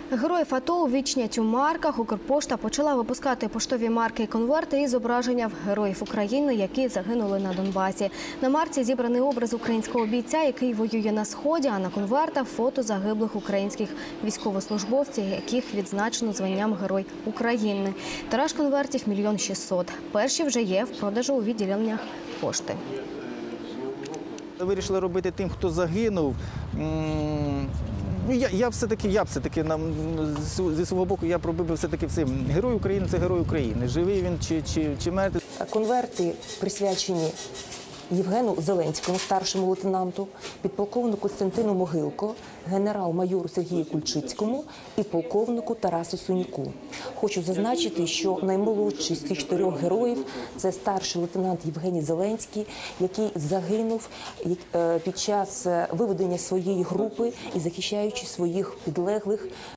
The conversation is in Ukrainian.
Героїв АТО увічнять у марках. Укрпошта почала випускати поштові марки і конверти із зображенням героїв України, які загинули на Донбасі. На марці зібраний образ українського бійця, який воює на Сході, а на конвертах – фото загиблих українських військовослужбовців, яких відзначено званням Герой України. Тираж конвертів – 1 600 000. Перші вже є в продажу у відділеннях пошти. Вирішили робити тим, хто загинув. Я все-таки зі свого боку, я пробив все-таки всім. Герой України – це герой України. Живий він чи мертвий. Конверти присвячені Євгену Зеленському, старшому лейтенанту, підполковнику Костянтину Могилко, генерал-майору Сергію Кульчицькому і полковнику Тарасу Суньку. Хочу зазначити, що наймолодший з цих 4 героїв – це старший лейтенант Євгеній Зеленський, який загинув під час виведення своєї групи і захищаючи своїх підлеглих